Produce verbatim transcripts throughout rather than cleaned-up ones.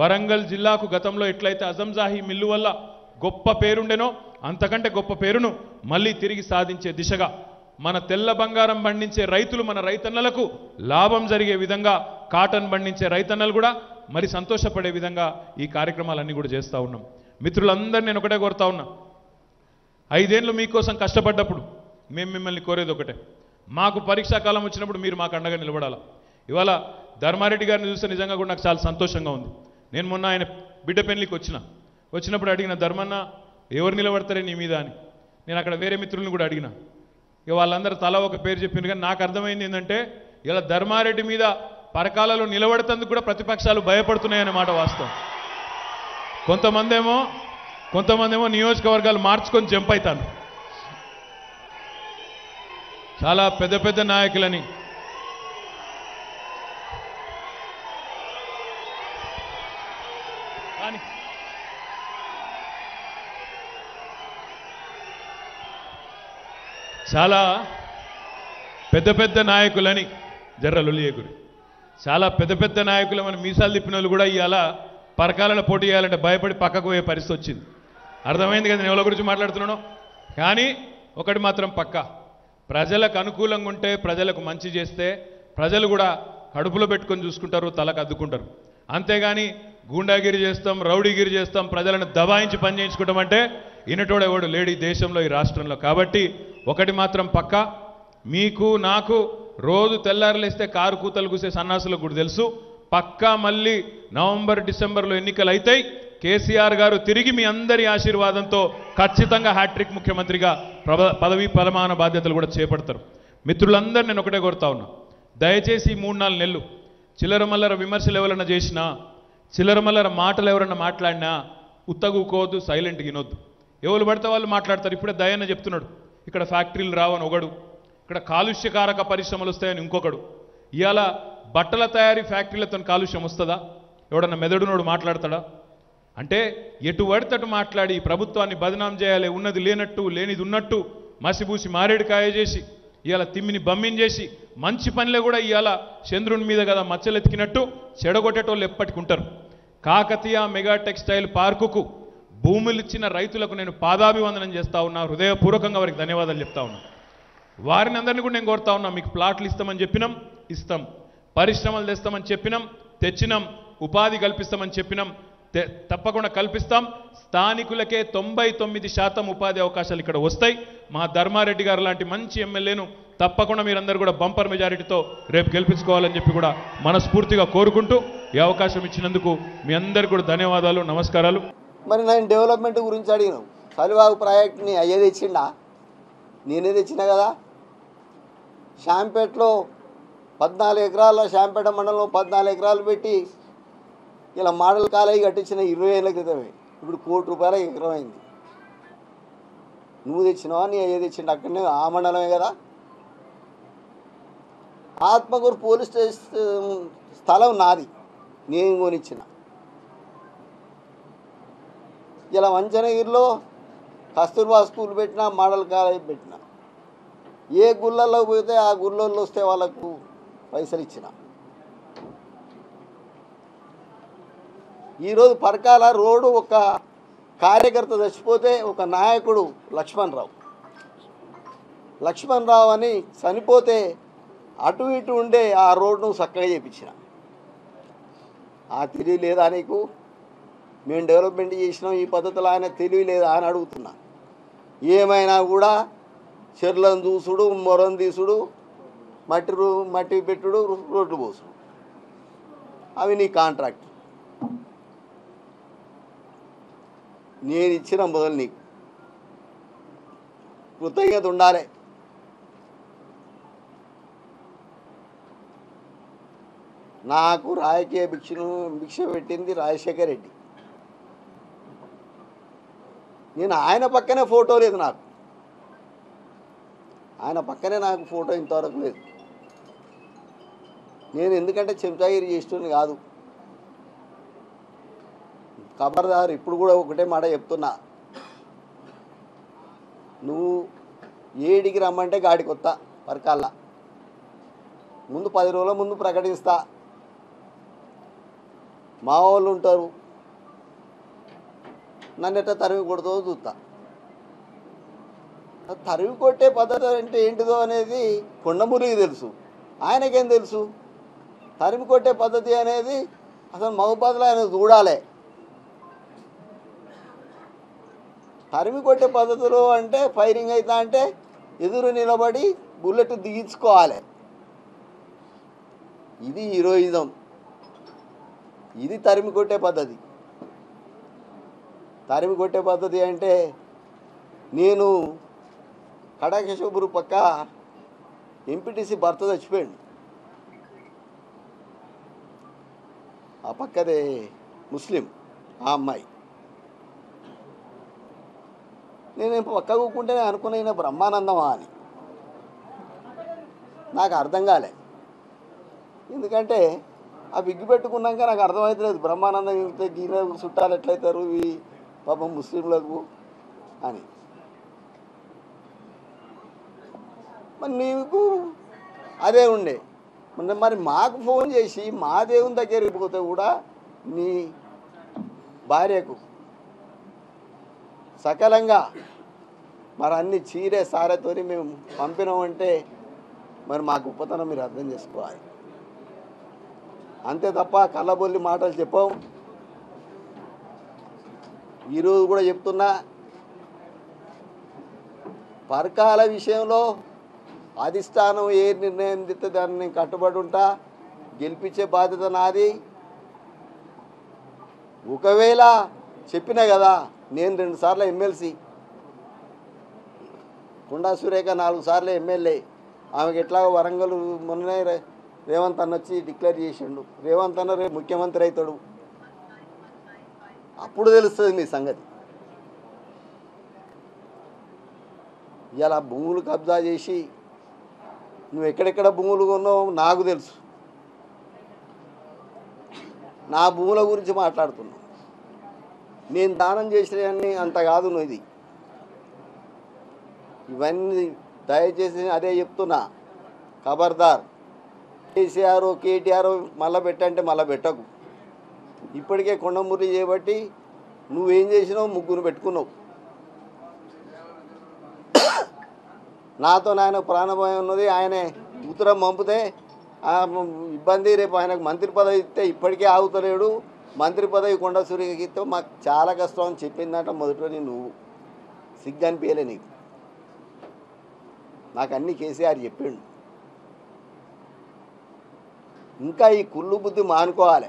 వరంగల్ జిల్లాకు గతంలో ఎట్లయితే అజంజాహి మిల్లు వల్ల గొప్ప పేరుండెనో అంతకంటే గొప్ప పేరును మళ్ళీ తిరిగి సాధించే దిశగా మన తెల్ల బంగారం పండించే రైతులు మన రైతన్నలకు లాభం జరిగే విధంగా కాటన్ పండించే రైతన్నలు కూడా మరి సంతోషపడే విధంగా ఈ కార్యక్రమాలన్నీ కూడా చేస్తూ ఉన్నాం. మిత్రులందరూ నేను ఒకటే కోరుతా ఉన్నా, ఐదేళ్లు మీకోసం కష్టపడ్డప్పుడు మేము మిమ్మల్ని కోరేది ఒకటే, మాకు పరీక్షా కాలం వచ్చినప్పుడు మీరు మాకు అండగా నిలబడాలి. ఇవాళ ధర్మారెడ్డి గారిని చూస్తే నిజంగా కూడా నాకు చాలా సంతోషంగా ఉంది. నేను మొన్న ఆయన బిడ్డ పెళ్లికి వచ్చిన వచ్చినప్పుడు అడిగిన, ధర్మన్న ఎవరు నిలబడతారే నీ మీద అని. నేను అక్కడ వేరే మిత్రులను కూడా అడిగిన. ఇక వాళ్ళందరూ తల ఒక పేరు చెప్పింది, కానీ నాకు అర్థమైంది ఏంటంటే ఇలా ధర్మారెడ్డి మీద పరకాలలో నిలబడతందుకు కూడా ప్రతిపక్షాలు భయపడుతున్నాయనే మాట వాస్తవం. కొంతమంది ఏమో కొంతమంది ఏమో నియోజకవర్గాలు మార్చుకొని జంప్ అవుతాను. చాలా పెద్ద పెద్ద నాయకులని కానీ చాలా పెద్ద పెద్ద నాయకులని జర్రలొలియగురి చాలా పెద్ద పెద్ద నాయకులు మన మీసాలు తిప్పిన వాళ్ళు కూడా ఇవాళ పరకాలలో పోటీ చేయాలంటే భయపడి పక్కకు పోయే పరిస్థితి వచ్చింది. అర్థమైంది కదా నేను ఎవరి గురించి మాట్లాడుతున్నాను. కానీ ఒకటి మాత్రం పక్క, ప్రజలకు అనుకూలంగా ఉంటే, ప్రజలకు మంచి చేస్తే ప్రజలు కూడా కడుపులో పెట్టుకొని చూసుకుంటారు, తలకు అద్దుకుంటారు. అంతేగాని గూండాగిరి చేస్తాం, రౌడీగిరి చేస్తాం, ప్రజలను దబాయించి పని చేయించుకుంటామంటే ఇనటోడు ఎవడు లేడు ఈ దేశంలో, ఈ రాష్ట్రంలో. కాబట్టి ఒకటి మాత్రం పక్క, మీకు నాకు రోజు తెల్లారులేస్తే కారు కూతలు కూసే సన్నాసులకు కూడా తెలుసు, పక్కా మళ్ళీ నవంబర్ డిసెంబర్లో ఎన్నికలు అవుతాయి. కేసీఆర్ గారు తిరిగి మీ అందరి ఆశీర్వాదంతో ఖచ్చితంగా హ్యాట్రిక్ ముఖ్యమంత్రిగా పదవి ప్రమాణ బాధ్యతలు కూడా చేపడతారు. మిత్రులందరూ నేను ఒకటే కోరుతా ఉన్నా, దయచేసి మూడు నాలుగు నెలలు చిల్లర మల్లర విమర్శలు ఎవరన్నా చేసినా, చిల్లర మల్లర మాటలు ఎవరన్నా మాట్లాడినా ఉత్తగుకోవద్దు, సైలెంట్గా వినొద్దు. ఎవరు పడితే వాళ్ళు మాట్లాడతారు. ఇప్పుడే దయన్న చెప్తున్నాడు, ఇక్కడ ఫ్యాక్టరీలు రావని ఒకడు, ఇక్కడ కాలుష్యకారక పరిశ్రమలు వస్తాయని ఇంకొకడు. ఇవాళ బట్టల తయారీ ఫ్యాక్టరీలతో కాలుష్యం వస్తుందా? ఎవడన్నా మెదడునోడు మాట్లాడతాడా? అంటే ఎటు పడితేటు మాట్లాడి ప్రభుత్వాన్ని బదనాం చేయాలి, ఉన్నది లేనట్టు లేనిది ఉన్నట్టు మసిబూసి మారేడుకాయ చేసి ఇవాళ తిమ్మిని బమ్మించేసి మంచి పనిలో కూడా ఇవాళ చంద్రుని మీద కదా మచ్చలెత్తికినట్టు చెడగొట్టేటోళ్ళు ఎప్పటికి ఉంటారు. కాకతీయ మెగా టెక్స్టైల్ పార్కుకు భూములు ఇచ్చిన రైతులకు నేను పాదాభివందనం చేస్తా ఉన్నా, హృదయపూర్వకంగా వారికి ధన్యవాదాలు చెప్తా ఉన్నా. వారిని అందరినీ కూడా నేను కోరుతా ఉన్నా, మీకు ప్లాట్లు ఇస్తామని చెప్పినాం, ఇస్తాం. పరిశ్రమలు తెస్తామని చెప్పినాం, తెచ్చినాం. ఉపాధి కల్పిస్తామని చెప్పినాం, తప్పకుండా కల్పిస్తాం. స్థానికులకే తొంభై తొమ్మిది శాతం ఉపాధి అవకాశాలు ఇక్కడ వస్తాయి. మా ధర్మారెడ్డి గారు లాంటి మంచి ఎమ్మెల్యేను తప్పకుండా మీరందరూ కూడా బంపర్ మెజారిటీతో రేపు గెలిపించుకోవాలని చెప్పి కూడా మనస్ఫూర్తిగా కోరుకుంటూ ఈ అవకాశం ఇచ్చినందుకు మీ అందరికీ కూడా ధన్యవాదాలు, నమస్కారాలు. మరి నేను డెవలప్మెంట్ గురించి అడిగినాం, కలివాగు ప్రాజెక్ట్ని అయ్యే తెచ్చిండా? నేనే తెచ్చినా కదా. శాంపేటలో పద్నాలుగు ఎకరాల శాంపేట మండలంలో పద్నాలుగు ఎకరాలు పెట్టి ఇలా మోడల్ కాలేజీ కట్టించిన ఇరవై ఏళ్ళ క్రితమే, ఇప్పుడు కోటి రూపాయల ఎకరం అయింది. నువ్వు తెచ్చినావా? నీ అయ్యే తెచ్చిండు? అక్కడనే ఆ మండలమే కదా. ఆత్మకూరు పోలీస్ స్టేషన్ స్థలం నాది, నేను కొనిచ్చిన. ఇలా వంచనగిరిలో కస్తూర్బా స్కూల్ పెట్టినా, మోడల్ కాలేజ్ పెట్టినా. ఏ గుళ్ళల్లో పోతే ఆ గుళ్ళల్లో వస్తే వాళ్ళకు పైసలు ఇచ్చిన. ఈరోజు పరకాల రోడ్డు ఒక కార్యకర్త చచ్చిపోతే ఒక నాయకుడు లక్ష్మణ్ రావు లక్ష్మణ్ రావు అని చనిపోతే అటు ఇటు ఉండే ఆ రోడ్డును చక్కగా చేయించిన. ఆ తెలివి లేదా నీకు? మేము డెవలప్మెంట్ చేసినాం ఈ పద్ధతిలో, ఆయన తెలివి లేదా అని అడుగుతున్నా. ఏమైనా కూడా చెర్లను చూసుడు, మొరం తీసుడు, మట్టి మట్టి పెట్టుడు, రోడ్లు పోసుడు, అవి నీ కాంట్రాక్ట్. నేను ఇచ్చిన మొదలు నీకు కృతజ్ఞత ఉండాలి. నాకు రాజకీయ భిక్షను భిక్ష పెట్టింది రాజశేఖర్ రెడ్డి. నేను ఆయన పక్కనే ఫోటో లేదు నాకు, ఆయన పక్కనే నాకు ఫోటో ఇంతవరకు లేదు. నేను ఎందుకంటే చెంచాగిరి చేస్తుంది కాదు. ఖబర్దారు, ఇప్పుడు కూడా ఒకటే మాట చెప్తున్నా, నువ్వు ఏడికి రమ్మంటే గాడికి వస్తా. పరకాల ముందు పది రోజుల ముందు ప్రకటిస్తా. మా వాళ్ళు ఉంటారు, నన్ను ఎట్లా తరిమి కొడుతుందో చూస్తా. తరిమి కొట్టే పద్ధతి అంటే ఏంటిదో అనేది కొండమురికి తెలుసు, ఆయనకేం తెలుసు? తరిమి కొట్టే పద్ధతి అనేది అసలు మహబూబాద్లో ఆయన చూడాలి. తరిమి కొట్టే పద్ధతిలో అంటే ఫైరింగ్ అవుతా అంటే ఎదురు నిలబడి బుల్లెట్ దిగించుకోవాలి. ఇది హీరోయిజం, ఇది తరిమి కొట్టే పద్ధతి. తరిమి కొట్టే పద్ధతి అంటే నేను కడాకేశ్వరపురం పక్క ఎంపీటీసీ భర్త చచ్చిపోయాడు, ఆ పక్కదే ముస్లిం ఆ అమ్మాయి. నేను పక్క కూకుంటేనే అనుకున్న బ్రహ్మానందమా అని, నాకు అర్థం కాలే. ఎందుకంటే ఆ విగ్గు పెట్టుకున్నాక నాకు అర్థమవుతలేదు బ్రహ్మానందం ఇంత గీన చుట్టాలు ఎట్లయితారు ఈ పాపం ముస్లింలకు అని. మరి నీకు అదే ఉండే. మరి మాకు ఫోన్ చేసి మా దేవుని దగ్గరికి పోతే కూడా నీ భార్యకు సకలంగా మరి అన్ని చీరే సారేతోని మేము పంపినామంటే మరి మా గొప్పతనం మీరు అర్థం చేసుకోవాలి. అంతే తప్ప కళ్ళబొల్లి మాటలు చెప్పాం. ఈరోజు కూడా చెప్తున్నా, పరకాల విషయంలో అధిష్టానం ఏ నిర్ణయం తీస్తే దాన్ని నేను కట్టుబడి ఉంటా, గెలిపించే బాధ్యత నాది. ఒకవేళ చెప్పినా కదా, నేను రెండు సార్లు ఎమ్మెల్సీ, కొండా సురేఖ నాలుగు సార్లు ఎమ్మెల్యే. ఆమెకి ఎట్లాగో వరంగల్ మొన్ననే రేవంత్ అన్న వచ్చి డిక్లేర్ చేసిండు, రేవంత్ అన్న రేపు ముఖ్యమంత్రి అవుతాడు, అప్పుడు తెలుస్తుంది మీ సంగతి. ఇలా భూములు కబ్జా చేసి నువ్వు ఎక్కడెక్కడ భూములు కొన్నావు నాకు తెలుసు, నా భూముల గురించి మాట్లాడుతున్నావు. నేను దానం చేసినవన్నీ అంత కాదు నువ్వు. ఇది ఇవన్నీ దయచేసి అదే చెప్తున్నా, ఖబర్దార్. కేసీఆర్ కేటీఆర్ మళ్ళీ పెట్టంటే మళ్ళీ పెట్టకు. ఇప్పటికే కొండమురళి చేయబట్టి నువ్వేం చేసినావు, ముగ్గురు పెట్టుకున్నావు. నాతో నాయన ప్రాణభయం ఉన్నది, ఆయనే ఉత్తరం పంపితే ఇబ్బంది, రేపు ఆయనకు మంత్రి పదవి ఇస్తే ఇప్పటికే ఆగుతలేడు, మంత్రి పదవి కొండ సూర్యకి ఇస్తే మాకు చాలా కష్టం అని చెప్పిందంట మొదటి. నువ్వు సిగ్గు అనిపించలే నీకు? నాకు అన్నీ కేసీఆర్ చెప్పిండు. ఇంకా ఈ కుళ్ళు బుద్ధి మానుకోవాలి.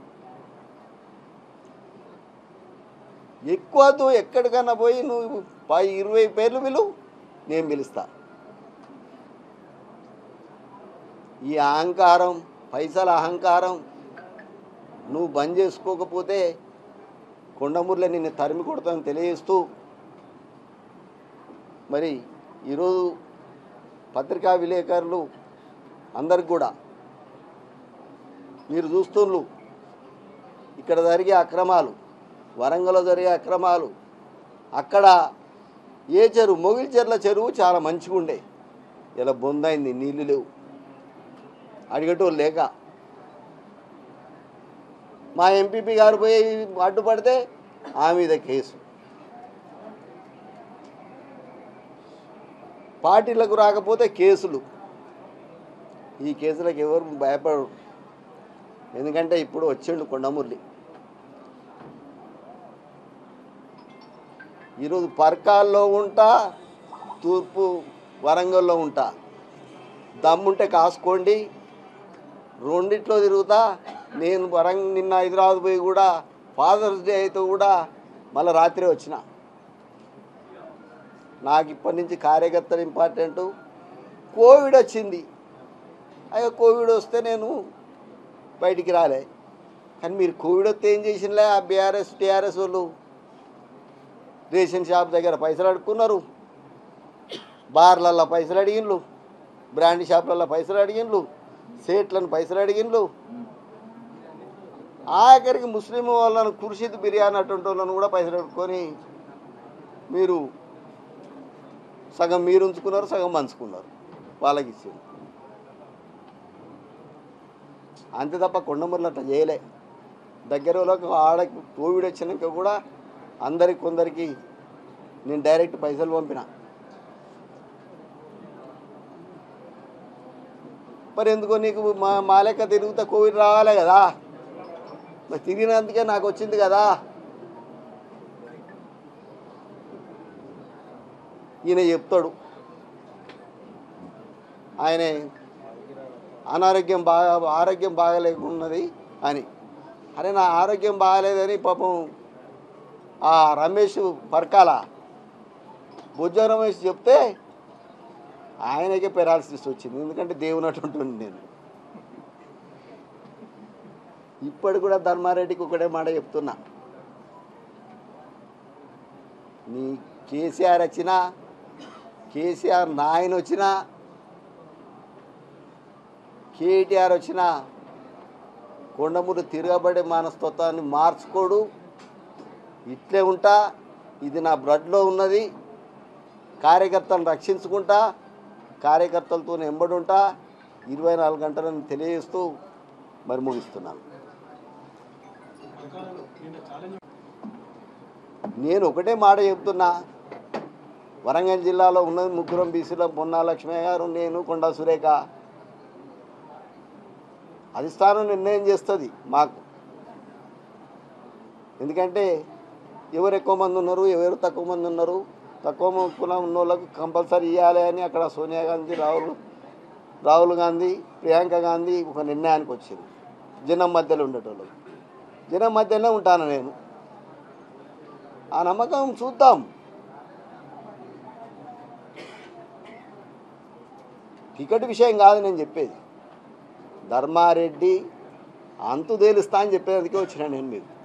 ఎక్కువతో ఎక్కడికన్నా పోయి నువ్వు పది ఇరవై పేర్లు పిలువు, నేను పిలుస్తా. ఈ అహంకారం, పైసల అహంకారం నువ్వు బంద్ చేసుకోకపోతే కొండమురళి నిన్ను తరిమి కొడతానని తెలియజేస్తూ, మరి ఈరోజు పత్రికా విలేకరులు అందరికి కూడా మీరు చూస్తున్నారు, ఇక్కడ జరిగే అక్రమాలు, వరంగల్లో జరిగే అక్రమాలు. అక్కడ ఏ చెరువు, మొగిలి చెర్ల చెరువు చాలా మంచిగా ఉండే, ఇలా బొందైంది, నీళ్ళు లేవు, అడిగేటోళ్ళు లేక. మా ఎంపీపీ గారు పోయి అడ్డుపడితే ఆమె మీద కేసు. పార్టీలకు రాకపోతే కేసులు. ఈ కేసులకు ఎవరు భయపడరు, ఎందుకంటే ఇప్పుడు వచ్చిండు కొండమురళి. ఈరోజు పర్కాల్లో ఉంటా, తూర్పు వరంగల్లో ఉంటా. దమ్ముంటే కాసుకోండి, రెండిట్లో తిరుగుతా. నేను వరంగ నిన్న హైదరాబాద్ పోయి కూడా ఫాదర్స్ డే అయితే కూడా మళ్ళీ రాత్రి వచ్చిన. నాకు ఇప్పటి నుంచి కార్యకర్తలు ఇంపార్టెంటు. కోవిడ్ వచ్చింది, అయ్యో కోవిడ్ వస్తే నేను బయటికి రాలే. కానీ మీరు కోవిడ్ వస్తే ఏం చేసినలే, ఆ బీఆర్ఎస్ టీఆర్ఎస్ వాళ్ళు రేషన్ షాప్ దగ్గర పైసలు అడుక్కున్నారు, బార్లల్లో పైసలు అడిగిండ్రు, బ్రాండ్ షాపులలో పైసలు అడిగిండ్రు, సేట్లను పైసలు అడిగిండ్రు. ఆఖరికి ముస్లిం వాళ్ళను కుర్షిద్ బిర్యానీ అటువంటి వాళ్ళను కూడా పైసలు అడుక్కొని మీరు సగం మీరు ఉంచుకున్నారు, సగం పంచుకున్నారు, వాళ్ళకి ఇచ్చింది. అంతే తప్ప కొండమురళి అట్లా చేయలే. దగ్గర వాళ్ళకు ఆడ కోవిడ్ వచ్చినాక కూడా అందరికి కొందరికి నేను డైరెక్ట్ పైసలు పంపిన. మరి ఎందుకో నీకు మా మా లెక్క తిరుగుతా కోవిడ్ రావాలి కదా, మరి తిరిగినందుకే నాకు వచ్చింది కదా. ఈయన చెప్తాడు ఆయన అనారోగ్యం బాగా ఆరోగ్యం బాగాలేకున్నది అని. అరే నా ఆరోగ్యం బాగాలేదని పాపం ఆ రమేష్ పర్కాల బుజ్జ రమేష్ చెప్తే ఆయనకే పెరాలసిస్ వచ్చింది. ఎందుకంటే దేవుని అటుంటుంది నేను. ఇప్పటి కూడా ధర్మారెడ్డికి ఒకటే మాట చెప్తున్నా, నీ కేసీఆర్ వచ్చినా కేసీఆర్ నాయన వచ్చినా కేటీఆర్ వచ్చినా కొండమూరు తిరగబడే మనస్తత్వాన్ని మార్చుకోడు. ఇట్లే ఉంటా, ఇది నా బ్లడ్లో ఉన్నది, కార్యకర్తలను రక్షించుకుంటా, కార్యకర్తలతో ఎంబడి ఉంటా, ఇరవై నాలుగు గంటలను తెలియజేస్తూ మరి ముగిస్తున్నాను. నేను ఒకటే మాట చెప్తున్నా, వరంగల్ జిల్లాలో ఉన్నది ముగ్గురం బీసీలో పొన్నా లక్ష్మయ్య గారు, నేను, కొండా సురేఖ. అధిష్టానం నిర్ణయం చేస్తుంది మాకు. ఎందుకంటే ఎవరు ఎక్కువ మంది ఉన్నారు, ఎవరు తక్కువ మంది ఉన్నారు, తక్కువ కులం ఉన్న వాళ్ళకు కంపల్సరీ ఇవ్వాలి అని అక్కడ సోనియా గాంధీ, రాహుల్ రాహుల్ గాంధీ, ప్రియాంక గాంధీ ఒక నిర్ణయానికి వచ్చింది. జనం మధ్యలో ఉండేటోళ్ళు, జనం మధ్యలోనే ఉంటాను నేను. ఆ నమ్మకం చూద్దాం. టికెట్ విషయం కాదు నేను చెప్పేది, ధర్మారెడ్డి అంతు తేలుస్తా అని చెప్పేందుకే వచ్చినా నేను మీకు.